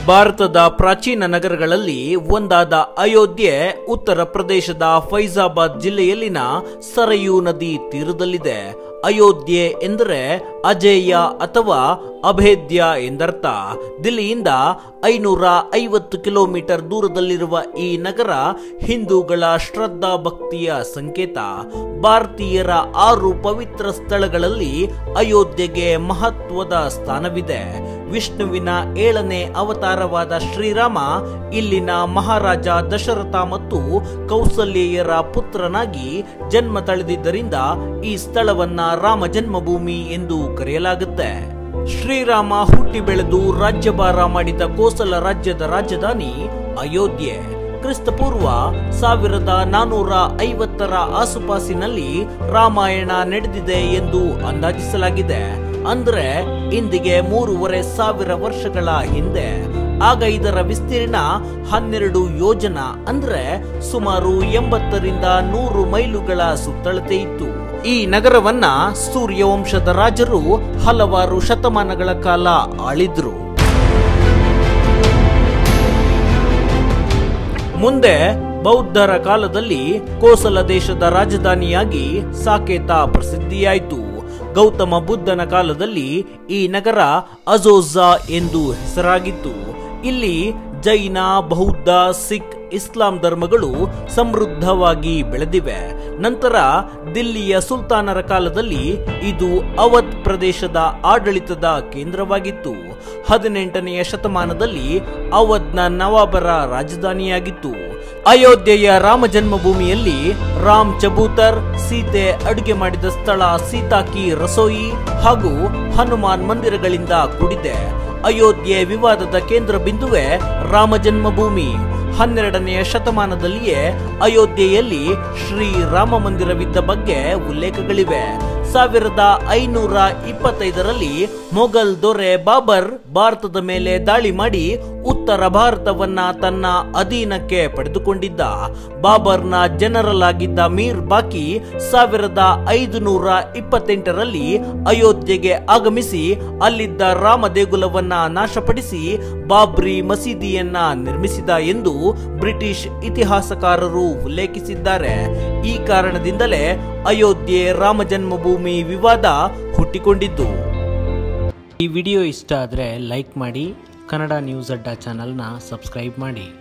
ಭಾರತದ ಪ್ರಾಚೀನ ನಗರಗಳಲ್ಲಿ ಒಂದಾದ ಅಯೋಧ್ಯೆ ಉತ್ತರ ಪ್ರದೇಶದ ಫೈಜಾಬಾದ್ ಜಿಲ್ಲೆಯಲ್ಲಿನ ಸರಯೂ ನದಿ ತೀರದಲ್ಲಿದೆ. ಅಯೋಧ್ಯೆ ಎಂದರೆ ಅಜೇಯ ಅಥವಾ ಅಭೇದ್ಯ ಎಂದರ್ಥ. ದಿಲ್ಲಿಯಿಂದ 550 ಕಿಲೋಮೀಟರ್ ದೂರದಲ್ಲಿರುವ ಈ ನಗರ ಹಿಂದೂಗಳ ಶ್ರದ್ಧಾ ಭಕ್ತಿಯ ಸಂಕೇತ. ಭಾರತೀಯರ 6 ಪವಿತ್ರ ಸ್ಥಳಗಳಲ್ಲಿ ಅಯೋಧ್ಯೆಗೆ ಮಹತ್ವದ ಸ್ಥಾನವಿದೆ. ವಿಷ್ಣುವಿನ 7ನೇ ಅವತಾರವಾದ ಶ್ರೀರಾಮ ಇಲ್ಲಿನ ಮಹಾರಾಜ ದಶರಥ ಮತ್ತು ಕೌಸಲ್ಯೆಯರ ಪುತ್ರನಾಗಿ ಜನ್ಮ ತಳೆದಿದ್ದರಿಂದ ಈ ಸ್ಥಳವನ್ನ ರಾಮ ಜನ್ಮಭೂಮಿ ಎಂದು ಕರೆಯಲಾಗುತ್ತೆ. ಶ್ರೀರಾಮ ಹುಟ್ಟಿ ಬೆಳೆದು ರಾಜ್ಯಭಾರ ಮಾಡಿದ ಕೋಸಲ ರಾಜ್ಯದ ರಾಜಧಾನಿ ಅಯೋಧ್ಯೆ. ಕ್ರಿಸ್ತಪೂರ್ವ 1450ರ ಆಸುಪಾಸಿನಲ್ಲಿ ರಾಮಾಯಣ ನಡೆದಿದೆ ಎಂದು ಅಂದಾಜಿಸಲಾಗಿದೆ. ಅಂದ್ರೆ ಇಂದಿಗೆ 3500 ವರ್ಷಗಳ ಹಿಂದೆ. ಆಗ ಇದರ ವಿಸ್ತೀರ್ಣ 12 ಯೋಜನ ಅಂದ್ರೆ ಸುಮಾರು 80ರಿಂದ 100 ಮೈಲುಗಳ ಸುತ್ತಳತೆ ಇತ್ತು. ಈ ನಗರವನ್ನ ಸೂರ್ಯವಂಶದ ರಾಜರು ಹಲವಾರು ಶತಮಾನಗಳ ಕಾಲ ಆಳಿದ್ರು. ಮುಂದೆ ಬೌದ್ಧರ ಕಾಲದಲ್ಲಿ ಕೋಸಲ ದೇಶದ ರಾಜಧಾನಿಯಾಗಿ ಸಾಕೇತ ಪ್ರಸಿದ್ಧಿಯಾಯಿತು. ಗೌತಮ ಬುದ್ಧನ ಕಾಲದಲ್ಲಿ ಈ ನಗರ ಅಜೋಜಾ ಎಂದು ಹೆಸರಾಗಿತ್ತು. ಇಲ್ಲಿ ಜೈನ, ಬೌದ್ಧ, ಸಿಖ್, ಇಸ್ಲಾಂ ಧರ್ಮಗಳು ಸಮೃದ್ಧವಾಗಿ ಬೆಳೆದಿವೆ. ನಂತರ ದಿಲ್ಲಿಯ ಸುಲ್ತಾನರ ಕಾಲದಲ್ಲಿ ಇದು ಅವಧ್ ಪ್ರದೇಶದ ಆಡಳಿತದ ಕೇಂದ್ರವಾಗಿತ್ತು. 18ನೆಯ ಶತಮಾನದಲ್ಲಿ ಅವಧ್ನ ನವಾಬರ ರಾಜಧಾನಿಯಾಗಿತ್ತು. ಅಯೋಧ್ಯೆಯ ರಾಮ ಜನ್ಮಭೂಮಿಯಲ್ಲಿ ರಾಮ್ ಚಬೂತರ್, ಸೀತೆ ಅಡುಗೆ ಮಾಡಿದ ಸ್ಥಳ ಸೀತಾ ಕಿ ರಸೋಯಿ ಹಾಗೂ ಹನುಮಾನ್ ಮಂದಿರಗಳಿಂದ ಕೂಡಿದೆ. ಅಯೋಧ್ಯೆ ವಿವಾದದ ಕೇಂದ್ರ ಬಿಂದುವೆ ರಾಮ ಜನ್ಮಭೂಮಿ. 12ನೆಯ ಶತಮಾನದಲ್ಲಿಯೇ ಅಯೋಧ್ಯೆಯಲ್ಲಿ ಶ್ರೀ ರಾಮ ಮಂದಿರವಿದ್ದ ಬಗ್ಗೆ ಉಲ್ಲೇಖಗಳಿವೆ. 1525ರಲ್ಲಿ ಮೊಘಲ್ ದೊರೆ ಬಾಬರ್ ಭಾರತದ ಮೇಲೆ ದಾಳಿ ಮಾಡಿ ಉತ್ತರ ಭಾರತವನ್ನ ತನ್ನ ಅಧೀನಕ್ಕೆ ಪಡೆದುಕೊಂಡಿದ್ದ. ಬಾಬರ್ನ ಜನರಲ್ ಆಗಿದ್ದ ಮೀರ್ ಬಾಕಿ 1528ರಲ್ಲಿ ಅಯೋಧ್ಯೆಗೆ ಆಗಮಿಸಿ ಅಲ್ಲಿದ್ದ ರಾಮ ದೇಗುಲವನ್ನ ನಾಶಪಡಿಸಿ ಬಾಬ್ರಿ ಮಸೀದಿಯನ್ನ ನಿರ್ಮಿಸಿದ ಎಂದು ಬ್ರಿಟಿಷ್ ಇತಿಹಾಸಕಾರರು ಉಲ್ಲೇಖಿಸಿದ್ದಾರೆ. ಈ ಕಾರಣದಿಂದಲೇ ಅಯೋಧ್ಯೆ ರಾಮ ಜನ್ಮಭೂಮಿ ವಿವಾದ ಹುಟ್ಟಿಕೊಂಡಿದ್ದು. ಈ ವಿಡಿಯೋ ಇಷ್ಟ ಆದರೆ ಲೈಕ್ ಮಾಡಿ, ಕನ್ನಡ ನ್ಯೂಸ್ ಅಡ್ಡ ಚಾನಲ್ನ ಸಬ್ಸ್ಕ್ರೈಬ್ ಮಾಡಿ.